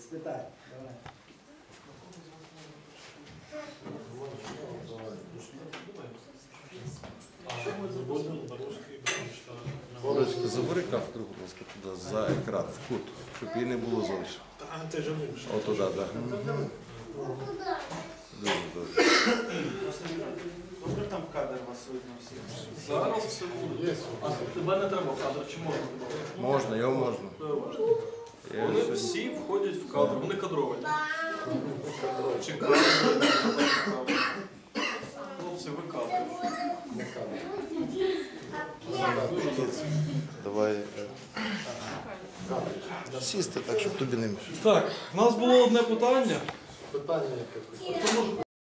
Спитай, давай. Олечка, забери кафедру, будь ласка, туди, за екран, в кут, щоб її не було зовсім. О, туди, так. Дуже добре. Добре там в кадр вас видно всіх? Зараз все буде. А тебе не треба в кадр, чи можна тебе? Можна, його можна. Вони всі входять в кадр, вони кадровані. Чекають. Хлопці, ви кадри. Давай сісти так, щоб тобі не мішати. Так, у нас було одне питання. Питання яке?